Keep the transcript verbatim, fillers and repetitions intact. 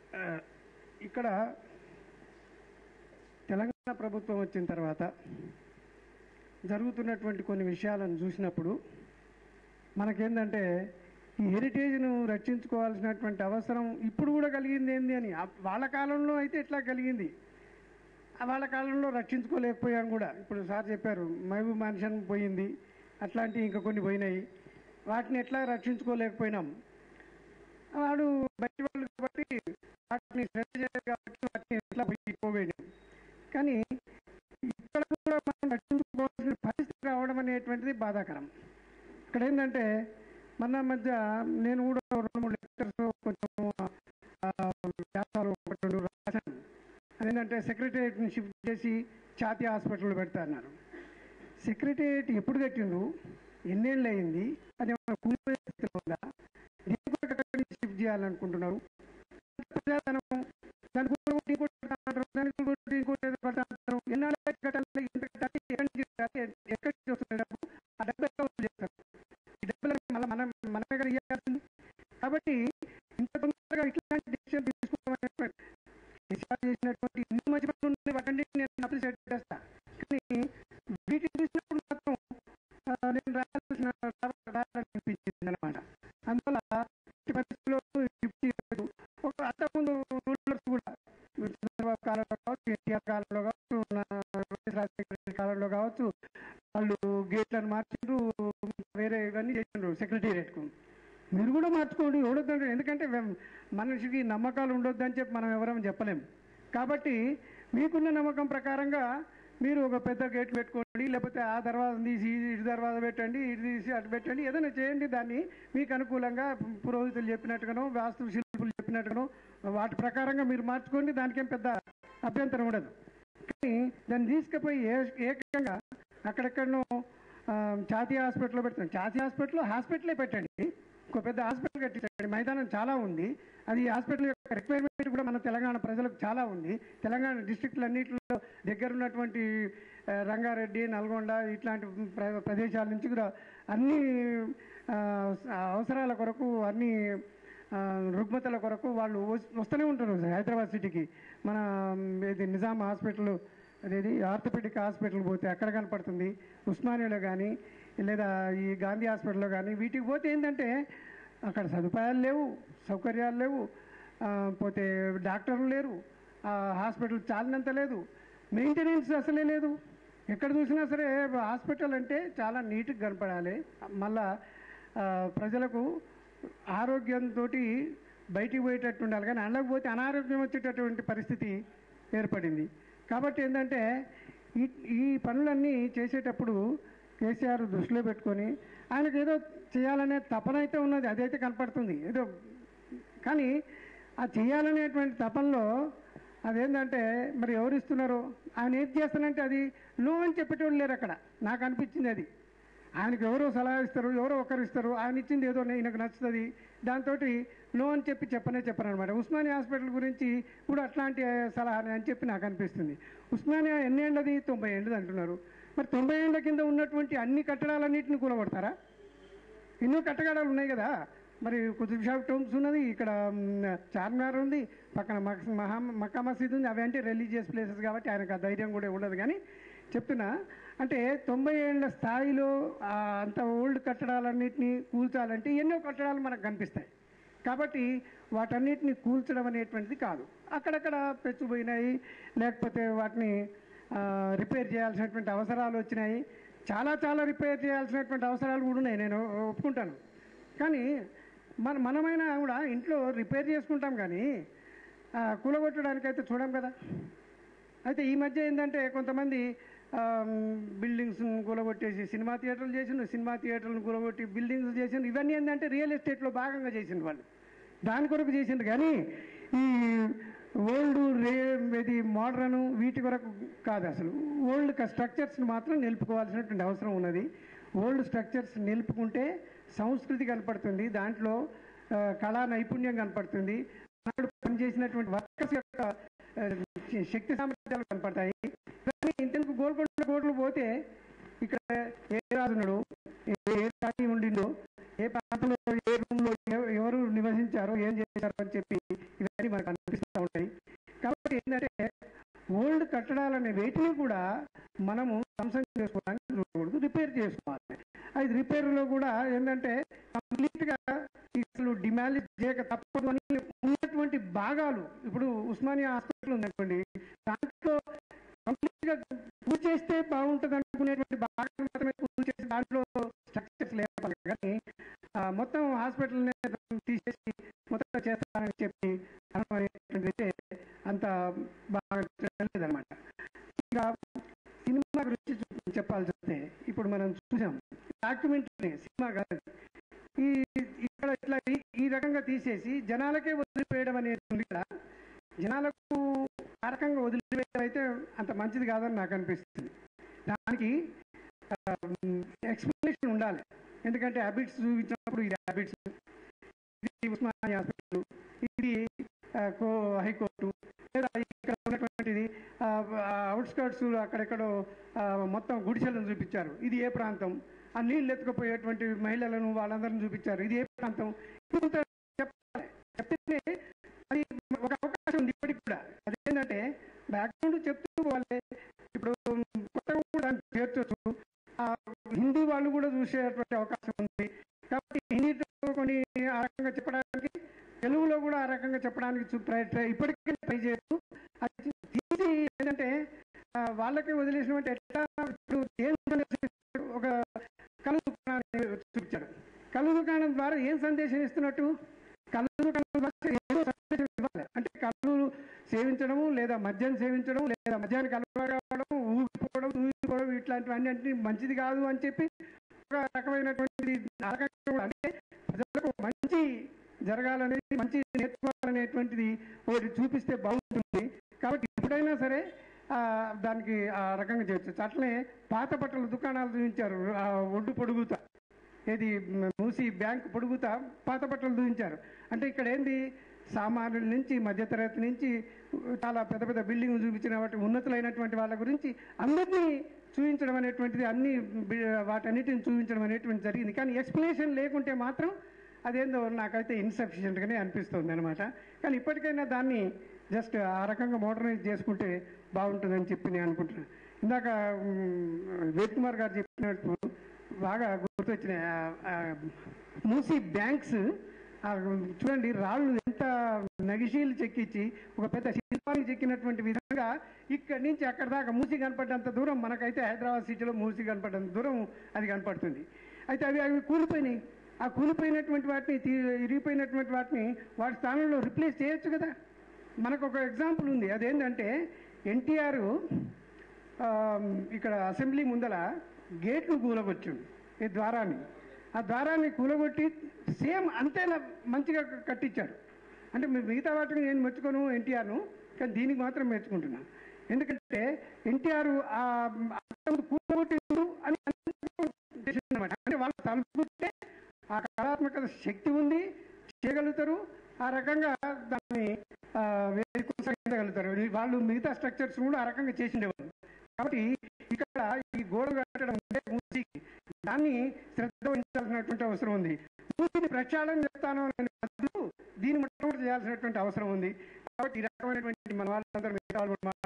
ఇక్కడ తెలంగాణ ప్రభుత్వం వచ్చిన తర్వాత జరుగుతున్నటువంటి కొన్ని విషయాలను చూసినప్పుడు మనకేందంటే ఈ హెరిటేజ్ను రక్షించుకోవాల్సినటువంటి అవసరం ఇప్పుడు కూడా కలిగింది ఏంది అని. వాళ్ళ కాలంలో అయితే ఎట్లా కలిగింది, వాళ్ళ కాలంలో రక్షించుకోలేకపోయాం కూడా. ఇప్పుడు సార్ చెప్పారు మహబూబ్ మన్షన్ పోయింది, అట్లాంటివి ఇంకా కొన్ని పోయినాయి. వాటిని ఎట్లా రక్షించుకోలేకపోయినాం. వాడు బయట వాళ్ళు కాబట్టి వాటిని శ్రద్ధ చేయరు కాబట్టి వాటిని ఎట్లా పోయిపోయాం. కానీ ఇక్కడ కూడా మనం రక్షించుకోవాల్సిన పరిస్థితి రావడం అనేటువంటిది బాధాకరం. ఇక్కడ ఏంటంటే మన మధ్య నేను కూడా రెండు మూడు లెక్చర్స్ కొంచెం వ్యాసాలు ఒకటి రెండు రాశాను. అదేంటంటే సెక్రటేరియట్ని షిఫ్ట్ చేసి ఛాతీ హాస్పిటల్ పెడతా అన్నారు. సెక్రటేరియట్ ఎప్పుడు కట్టిండ్రు, ఎన్నేళ్ళు అయింది, అది కూలిపోయే స్థితిలో ఉందా, షిఫ్ట్ చేయాలనుకుంటున్నారు. ప్రజాధనం దానికి దానికి ఇంకోటి పెడతారు. ఎన్నాళ్ళు కట్టాలి, ఎంత కట్టాలి, ఎక్కడి నుంచి కట్టాలి, ఎక్కడి నుంచి వస్తుంది డబ్బు, ఆ డబ్బు ఎక్కడ చేస్తారు, ఈ డబ్బులకు మళ్ళీ మనం మనమే కదా ఇవ్వాల్సింది. కాబట్టి ఇంత తొందరగా ఇట్లాంటి డిసిషన్ తీసుకోవాలని చేసినటువంటి ఇన్ని మంచి పనులు ఉన్నాయి, వాటండి నేను అప్రిషియేట్ చేస్తా. కానీ వీటిని చూసినప్పుడు మాత్రం నేను రాయాల్సిన అనిపించింది అనమాట. అందువల్ల పరిస్థితుల్లో ఒక అంతకుముందు రూలర్స్ కూడా చంద్రబాబు కాలంలో కావచ్చు, ఎన్టీఆర్ కాలంలో కావచ్చు, రాజశేఖర కాలంలో కావచ్చు, వాళ్ళు గేట్లను మార్చిండ్రు, వేరే ఇవన్నీ చేసిండ్రు సెక్రటేరియట్కు. మీరు కూడా మార్చుకోండి, ఎవడొద్దంటే. ఎందుకంటే మనిషికి నమ్మకాలు ఉండొద్దని చెప్పి మనం ఎవరం చెప్పలేము. కాబట్టి మీకున్న నమ్మకం ప్రకారంగా మీరు ఒక పెద్ద గేట్ పెట్టుకోండి, లేకపోతే ఆ దర్వాజ తీసి ఇటు దర్వాజ పెట్టండి, ఇటు తీసి అటు పెట్టండి, ఏదైనా చేయండి. దాన్ని మీకు అనుకూలంగా పురోహితులు చెప్పినట్టుగానో వాస్తు శిల్పులు చెప్పినట్టుగానో వాటి ప్రకారంగా మీరు మార్చుకోండి, దానికేం పెద్ద అభ్యంతరం ఉండదు. కానీ దాన్ని తీసుకుపోయి ఏ ఏకంగా అక్కడెక్కడనో ఛాతీ హాస్పిటల్లో పెడతాం. ఛాతీ హాస్పిటల్లో హాస్పిటలే పెట్టండి, ఒక పెద్ద హాస్పిటల్ కట్టించండి. మైదానం చాలా ఉంది, అది హాస్పిటల్ యొక్క రిక్వైర్మెంట్ కూడా మన తెలంగాణ ప్రజలకు చాలా ఉంది. తెలంగాణ డిస్ట్రిక్ట్లన్నింటిలో దగ్గర ఉన్నటువంటి రంగారెడ్డి, నల్గొండ ఇట్లాంటి ప్రదేశాల నుంచి కూడా అన్ని అవసరాల కొరకు, అన్ని రుగ్మతల కొరకు వాళ్ళు వస్తూనే ఉంటారు హైదరాబాద్ సిటీకి. మన ఇది నిజాం హాస్పిటల్, అదేది ఆర్థోపెడిక్ హాస్పిటల్ పోతే అక్కడ కనపడుతుంది, ఉస్మానియాలో కానీ లేదా ఈ గాంధీ హాస్పిటల్లో కానీ. వీటికి పోతే ఏంటంటే అక్కడ సదుపాయాలు లేవు, సౌకర్యాలు లేవు, పోతే డాక్టర్లు లేరు, హాస్పిటల్ చాలినంత లేదు, మెయింటెనెన్స్ అసలే లేదు. ఎక్కడ చూసినా సరే హాస్పిటల్ అంటే చాలా నీట్గా కనపడాలి, మళ్ళా ప్రజలకు ఆరోగ్యంతో బయటికి పోయేటట్టు ఉండాలి. కానీ అనలేకపోతే అనారోగ్యం వచ్చేటటువంటి పరిస్థితి ఏర్పడింది. కాబట్టి ఏంటంటే ఈ ఈ పనులన్నీ చేసేటప్పుడు కేసీఆర్ దృష్టిలో పెట్టుకొని ఆయనకు ఏదో చేయాలనే తపన అయితే ఉన్నది, అదైతే కనపడుతుంది ఏదో. కానీ ఆ చేయాలనేటువంటి తపనలో అదేంటంటే మరి ఎవరు ఇస్తున్నారు, ఆయన ఏది చేస్తానంటే అది నో అని చెప్పేటోళ్ళు లేరు అక్కడ. నాకు అనిపించింది అది. ఆయనకు ఎవరో సలహా ఇస్తారు, ఎవరో ఒకరు ఇస్తారు, ఆయన ఇచ్చింది ఏదో ఈయనకు నచ్చుతుంది, దాంతో నో అని చెప్పి చెప్పనే చెప్పను అనమాట. ఉస్మానియా హాస్పిటల్ గురించి కూడా అట్లాంటి సలహా అని చెప్పి నాకు అనిపిస్తుంది. ఉస్మానియా ఎన్ని ఏళ్ళది, తొంభై ఏళ్ళది అంటున్నారు. మరి తొంభై ఏళ్ళ కింద ఉన్నటువంటి అన్ని కట్టడాలన్నింటినీ కూలగొడతారా? ఎన్నో కట్టడాలు ఉన్నాయి కదా. మరి కుతుబ్ షా టూమ్స్ ఉన్నది, ఇక్కడ చార్మినార్ ఉంది, పక్కన మహా మక్కా మసీద్ ఉంది. అవి అంటే రిలీజియస్ ప్లేసెస్ కాబట్టి ఆయనకు ఆ ధైర్యం కూడా ఉండదు. కానీ చెప్తున్నా అంటే తొంభై ఏళ్ళ స్థాయిలో అంత ఓల్డ్ కట్టడాలన్నింటినీ కూల్చాలంటే ఎన్నో కట్టడాలు మనకు కనిపిస్తాయి. కాబట్టి వాటన్నిటిని కూల్చడం అనేటువంటిది కాదు. అక్కడక్కడ పెచ్చుపోయినాయి, లేకపోతే వాటిని రిపేర్ చేయాల్సినటువంటి అవసరాలు వచ్చినాయి. చాలా చాలా రిపేర్ చేయాల్సినటువంటి అవసరాలు కూడా ఉన్నాయి, నేను ఒప్పుకుంటాను. కానీ మన మనమైనా కూడా ఇంట్లో రిపేర్ చేసుకుంటాం, కానీ కూలగొట్టడానికైతే చూడం కదా. అయితే ఈ మధ్య ఏంటంటే కొంతమంది బిల్డింగ్స్ను కూలగొట్టేసి సినిమా థియేటర్లు చేసిండ్రు, సినిమా థియేటర్లను కూలగొట్టి బిల్డింగ్స్ చేసిండ్రు. ఇవన్నీ ఏంటంటే రియల్ ఎస్టేట్లో భాగంగా చేసిండ్రు వాళ్ళు, దాని కొరకు చేసిండ్రు. కానీ ఈ ఓల్డ్ రే ఇది మోడర్న్ వీటి కొరకు కాదు. అసలు ఓల్డ్ స్ట్రక్చర్స్ని మాత్రం నిలుపుకోవాల్సినటువంటి అవసరం ఉన్నది. ఓల్డ్ స్ట్రక్చర్స్ నిలుపుకుంటే సంస్కృతి కనపడుతుంది, దాంట్లో కళా నైపుణ్యం కనపడుతుంది, నాడు పనిచేసినటువంటి వర్కర్స్ యొక్క శక్తి సామర్థ్యాలు కనపడతాయి. కానీ ఇంతకు గోల్కొండ కోట్లు పోతే ఇక్కడ ఏ రాజున్నాడు, ఏ రాజు ఉండిండో, ఏ ప్రాంతంలో ఏ రూమ్లో ఎవరు నివసించారో, ఏం చేశారో అని చెప్పి ఇవన్నీ మనకు అనిపిస్తూ ఉంటాయి. కాబట్టి ఏంటంటే ఓల్డ్ కట్టడాలనే వేటిని కూడా మనము ధ్వంసం చేసుకోవడానికి చూడకూడదు, రిపేర్ చేసుకోవాలి. అది రిపేర్లో కూడా ఏంటంటే కంప్లీట్గా అసలు డిమాలిష్ చేయక తప్పదు అని ఉన్నటువంటి భాగాలు, ఇప్పుడు ఉస్మానియా హాస్పిటల్ ఉందనుకోండి, దాంట్లో కంప్లీట్గా పూజ చేస్తే బాగుంటుంది అనుకునేటువంటి భాగాలు మాత్రమే పూజ చేసి దాంట్లో స్ట్రక్చర్స్ లేపాలి. కానీ మొత్తం హాస్పిటల్ని తీసేసి మొత్తం చేస్తానని చెప్పి అనేటువంటిది అంత బాగా లేదనమాట. ఇక సినిమా గురించి చెప్పాల్సి వస్తే ఇప్పుడు మనం చూసాం డాక్యుమెంటరీ సినిమా కాదు, ఈ ఇక్కడ ఇట్లా ఈ రకంగా తీసేసి జనాలకే వదిలిపోయడం అనేది ఉంది. ఇక్కడ జనాలకు ఆ రకంగా వదిలివేయడం అయితే అంత మంచిది కాదని నాకు అనిపిస్తుంది. దానికి ఎక్స్ప్లెనేషన్ ఉండాలి. ఎందుకంటే హ్యాబిట్స్ చూపించినప్పుడు ఇది హ్యాబిట్స్, ఇది ఉస్మానియా హాస్పిటల్, ఇది హైకోర్టు, లేదా ఇక్కడ ఉన్నటువంటిది అవుట్స్కర్ట్స్ అక్కడెక్కడో మొత్తం గుడిసెలను చూపించారు, ఇది ఏ ప్రాంతం, ఆ నీళ్ళు ఎత్తుకుపోయేటువంటి మహిళలను వాళ్ళందరినీ చూపించారు, ఇది ఏ ప్రాంతం. చెప్పాలి, చెప్తే అది ఒక అవకాశం ఉంది ఇప్పటికి కూడా. అదేంటంటే బ్యాక్గ్రౌండ్ చెప్తూ పోవాలి. ఇప్పుడు కొత్తగా కూడా దాన్ని చేర్చవచ్చు, హిందీ వాళ్ళు కూడా చూసేటువంటి అవకాశం ఉంది. కాబట్టి హిందీలో కొన్ని ఆ రకంగా చెప్పడానికి, తెలుగులో కూడా ఆ రకంగా చెప్పడానికి ట్రై ఇప్పటికే ట్రై చేయొచ్చు. అది తీసి ఏంటంటే వాళ్ళకి వదిలేసినటువంటి ఎట్లా ఇప్పుడు ఒక కళ్ళు దుకాణాన్ని చూపించాడు. కళ్ళు దుకాణం ద్వారా ఏం సందేశం ఇస్తున్నట్టు? కళ్ళు దుకాణం ద్వారా ఏదో సందేశం ఇవ్వాలి. అంటే కళ్ళు సేవించడము, లేదా మద్యం సేవించడం, లేదా మద్యానికి అలవాటు కావడం, ఊగిపోవడం ఊగిపోవడం ఇట్లాంటివన్నీ అంటే మంచిది కాదు అని చెప్పి ఒక రకమైనటువంటి అంటే ప్రజలకు మంచి జరగాలనేది, మంచి నేర్చుకోవాలనేటువంటిది ఒకటి చూపిస్తే బాగుంటుంది. కాబట్టి ఎప్పుడైనా సరే దానికి ఆ రకంగా చేయొచ్చు. అట్లనే పాత బట్టల దుకాణాలు చూపించారు, ఒడ్డు పొడుగుతా, ఏది మూసి బ్యాంక్ పొడుగుతా పాత బట్టలు చూపించారు. అంటే ఇక్కడ ఏంది, సామాన్యుల నుంచి మధ్యతరగతి నుంచి చాలా పెద్ద పెద్ద బిల్డింగ్లు చూపించిన వాటి ఉన్నతులైనటువంటి వాళ్ళ గురించి అందరినీ చూపించడం అనేటువంటిది, అన్ని వాటన్నిటిని చూపించడం అనేటువంటి జరిగింది. కానీ ఎక్స్ప్లెనేషన్ లేకుంటే మాత్రం అదేందో నాకైతే ఇన్సఫిషియెంట్గానే అనిపిస్తుంది అనమాట. కానీ ఇప్పటికైనా దాన్ని జస్ట్ ఆ రకంగా మోడర్నైజ్ చేసుకుంటే బాగుంటుందని చెప్పి నేను అనుకుంటున్నాను. ఇందాక వేద్ కుమార్ గారు చెప్పినట్టు బాగా గుర్తొచ్చిన మూసీ బ్యాంక్స్ చూడండి, రాళ్ళు ఎంత నగిశీలు చెక్కించి ఒక పెద్ద శిల్పానికి చెక్కినటువంటి విధంగా ఇక్కడి నుంచి అక్కడ దాకా మూసి కనపడ్డంత దూరం మనకైతే హైదరాబాద్ సిటీలో మూసి కనపడ్డంత దూరం అది కనపడుతుంది. అయితే అవి అవి కూలిపోయినాయి. ఆ కూలిపోయినటువంటి వాటిని, ఇరిగిపోయినటువంటి వాటిని వాటి స్థానంలో రిప్లేస్ చేయొచ్చు కదా. మనకు ఒక ఎగ్జాంపుల్ ఉంది. అదేంటంటే ఎన్టీఆర్ ఇక్కడ అసెంబ్లీ ముందల గేట్లు కూలగొచ్చిండు, ఈ ద్వారాన్ని. ఆ ద్వారాన్ని కూలగొట్టి సేమ్ అంతేలా మంచిగా కట్టించాడు. అంటే మిగతా వాటిని నేను మెచ్చుకోను ఎన్టీఆర్ను, కానీ దీనికి మాత్రం మెచ్చుకుంటున్నాను. ఎందుకంటే ఎన్టీఆర్ కూలగొట్టిండు అని అనమాట. అంటే వాళ్ళు తలుపుకుంటే ఆ కళాత్మక శక్తి ఉంది, చేయగలుగుతారు. ఆ రకంగా దాన్ని కొనసాగించగలుగుతారు. వాళ్ళు మిగతా స్ట్రక్చర్స్ కూడా ఆ రకంగా చేసిండేవాళ్ళు. కాబట్టి ఇక్కడ ఈ గోడ కట్టడం అంటే మూసీకి దాన్ని శ్రద్ధ వహించాల్సినటువంటి అవసరం ఉంది. మూసీని ప్రక్షాళన చేస్తాను అనే దీన్ని మొట్టమొదటి చేయాల్సినటువంటి అవసరం ఉంది. కాబట్టి ఈ రకమైనటువంటి మన వాళ్ళందరూ